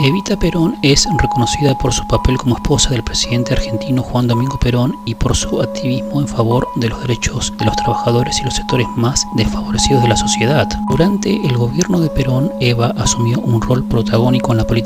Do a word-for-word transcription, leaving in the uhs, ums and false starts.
Evita Perón es reconocida por su papel como esposa del presidente argentino Juan Domingo Perón y por su activismo en favor de los derechos de los trabajadores y los sectores más desfavorecidos de la sociedad. Durante el gobierno de Perón, Eva asumió un rol protagónico en la política